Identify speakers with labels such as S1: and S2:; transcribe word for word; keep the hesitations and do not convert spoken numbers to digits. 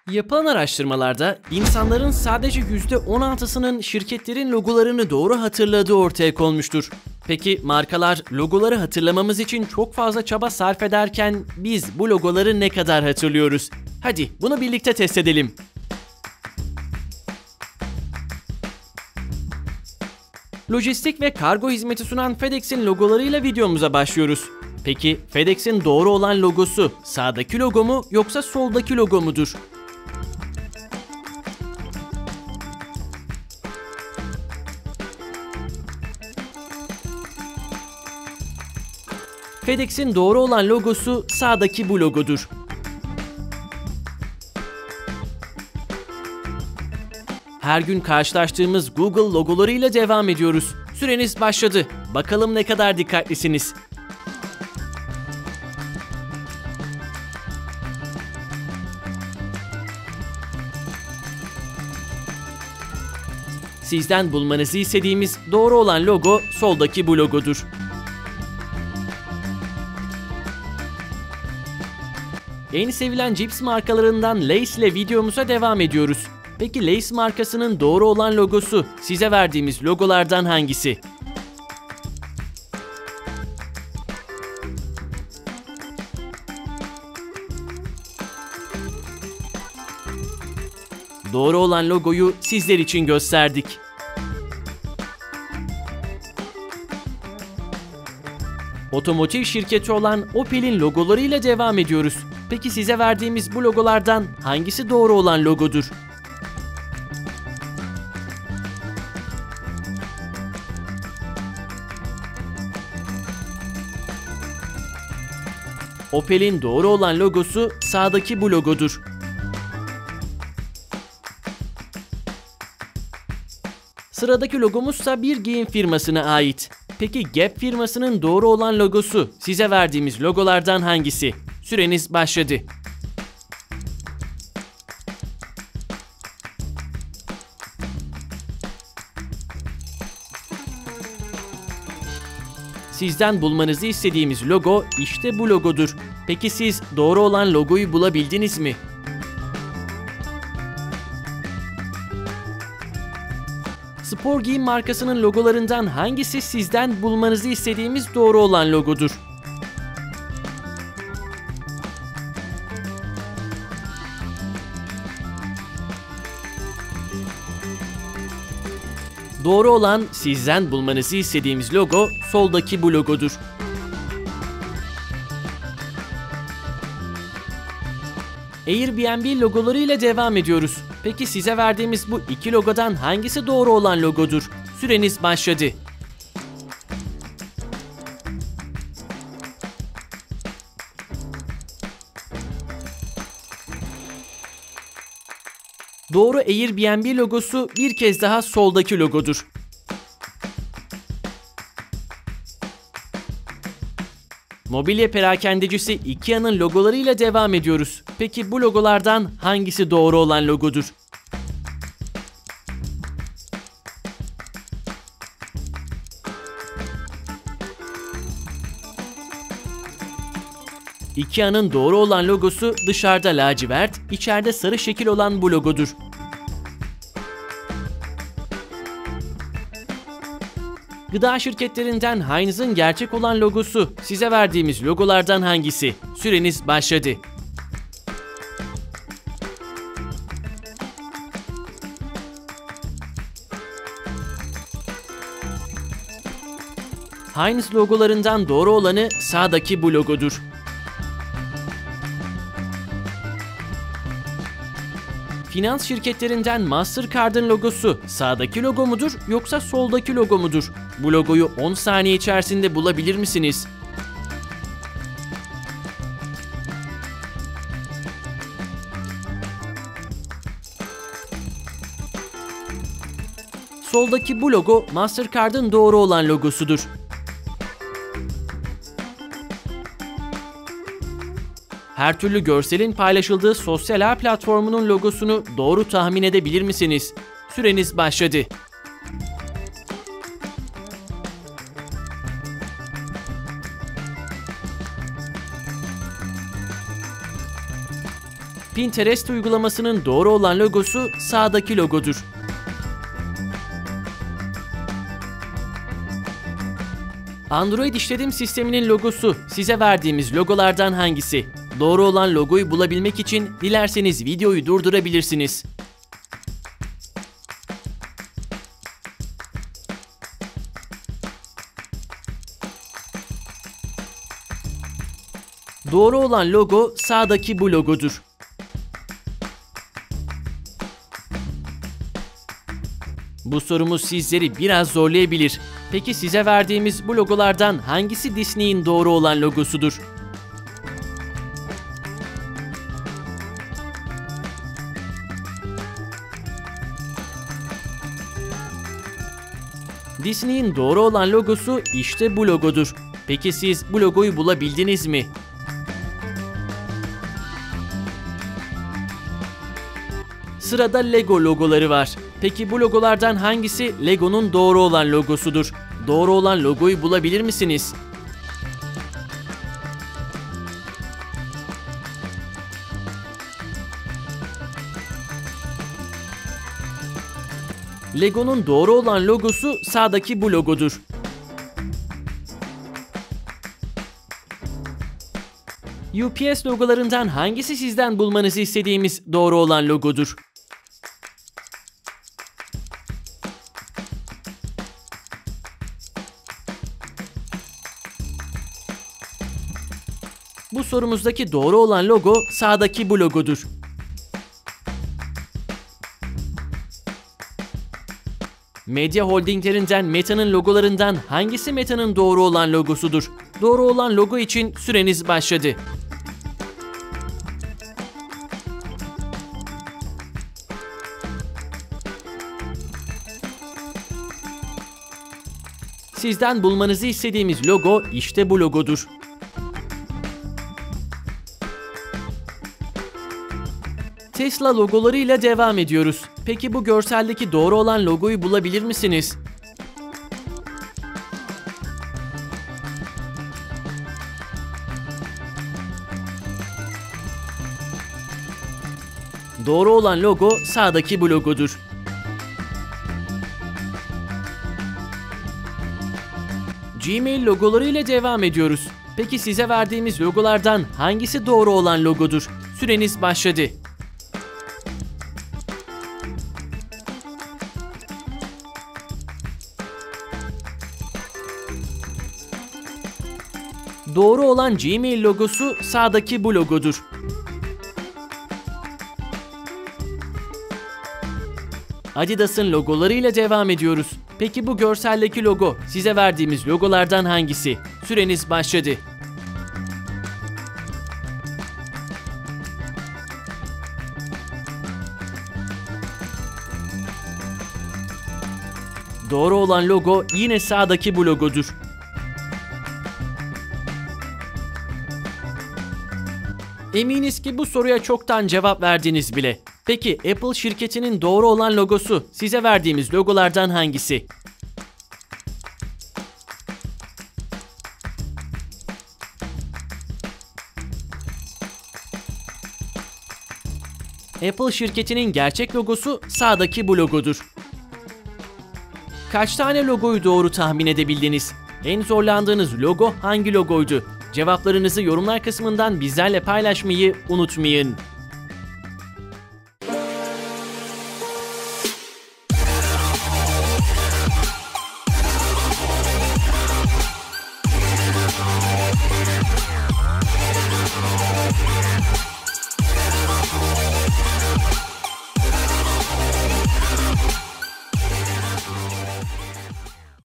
S1: Yapılan araştırmalarda insanların sadece yüzde on altısının şirketlerin logolarını doğru hatırladığı ortaya konmuştur. Peki markalar logoları hatırlamamız için çok fazla çaba sarf ederken biz bu logoları ne kadar hatırlıyoruz? Hadi bunu birlikte test edelim. Lojistik ve kargo hizmeti sunan FedEx'in logolarıyla videomuza başlıyoruz. Peki FedEx'in doğru olan logosu sağdaki logo mu yoksa soldaki logo mudur? FedEx'in doğru olan logosu sağdaki bu logodur. Her gün karşılaştığımız Google logolarıyla devam ediyoruz. Süreniz başladı. Bakalım ne kadar dikkatlisiniz. Sizden bulmanızı istediğimiz doğru olan logo soldaki bu logodur. En sevilen cips markalarından Lay's ile videomuza devam ediyoruz. Peki Lay's markasının doğru olan logosu size verdiğimiz logolardan hangisi? Doğru olan logoyu sizler için gösterdik. Otomotiv şirketi olan Opel'in logolarıyla devam ediyoruz. Peki size verdiğimiz bu logolardan hangisi doğru olan logodur? Opel'in doğru olan logosu sağdaki bu logodur. Sıradaki logomuzsa bir giyim firmasına ait. Peki Gap firmasının doğru olan logosu size verdiğimiz logolardan hangisi? Süreniz başladı. Sizden bulmanızı istediğimiz logo işte bu logodur. Peki siz doğru olan logoyu bulabildiniz mi? Spor giyim markasının logolarından hangisi sizden bulmanızı istediğimiz doğru olan logodur? Doğru olan sizden bulmanızı istediğimiz logo soldaki bu logodur. Airbnb logolarıyla devam ediyoruz. Peki size verdiğimiz bu iki logodan hangisi doğru olan logodur? Süreniz başladı. Doğru Airbnb logosu bir kez daha soldaki logodur. Mobilya perakendecisi IKEA'nın logolarıyla devam ediyoruz. Peki bu logolardan hangisi doğru olan logodur? IKEA'nın doğru olan logosu dışarıda lacivert, içeride sarı şekil olan bu logodur. Gıda şirketlerinden Heinz'ın gerçek olan logosu size verdiğimiz logolardan hangisi? Süreniz başladı. Heinz logolarından doğru olanı sağdaki bu logodur. Finans şirketlerinden Mastercard'ın logosu sağdaki logo mudur yoksa soldaki logo mudur? Bu logoyu on saniye içerisinde bulabilir misiniz? Soldaki bu logo Mastercard'ın doğru olan logosudur. Her türlü görselin paylaşıldığı sosyal ağ platformunun logosunu doğru tahmin edebilir misiniz? Süreniz başladı. Pinterest uygulamasının doğru olan logosu sağdaki logodur. Android işletim sisteminin logosu size verdiğimiz logolardan hangisi? Doğru olan logoyu bulabilmek için dilerseniz videoyu durdurabilirsiniz. Doğru olan logo sağdaki bu logodur. Bu sorumuz sizleri biraz zorlayabilir. Peki size verdiğimiz bu logolardan hangisi Disney'in doğru olan logosudur? Disney'in doğru olan logosu işte bu logodur. Peki siz bu logoyu bulabildiniz mi? Sırada Lego logoları var. Peki bu logolardan hangisi Lego'nun doğru olan logosudur? Doğru olan logoyu bulabilir misiniz? Lego'nun doğru olan logosu sağdaki bu logodur. U P S logolarından hangisi sizden bulmanızı istediğimiz doğru olan logodur? Bu sorumuzdaki doğru olan logo sağdaki bu logodur. Medya holdinglerinden Meta'nın logolarından hangisi Meta'nın doğru olan logosudur? Doğru olan logo için süreniz başladı. Sizden bulmanızı istediğimiz logo işte bu logodur. Tesla logolarıyla devam ediyoruz. Peki bu görseldeki doğru olan logoyu bulabilir misiniz? Doğru olan logo sağdaki bu logodur. Gmail logoları ile devam ediyoruz. Peki size verdiğimiz logolardan hangisi doğru olan logodur? Süreniz başladı. Doğru olan Gmail logosu sağdaki bu logodur. Adidas'ın logolarıyla devam ediyoruz. Peki bu görseldeki logo size verdiğimiz logolardan hangisi? Süreniz başladı. Doğru olan logo yine sağdaki bu logodur. Eminiz ki bu soruya çoktan cevap verdiniz bile. Peki Apple şirketinin doğru olan logosu size verdiğimiz logolardan hangisi? Apple şirketinin gerçek logosu sağdaki bu logodur. Kaç tane logoyu doğru tahmin edebildiniz? En zorlandığınız logo hangi logoydu? Cevaplarınızı yorumlar kısmından bizlerle paylaşmayı unutmayın.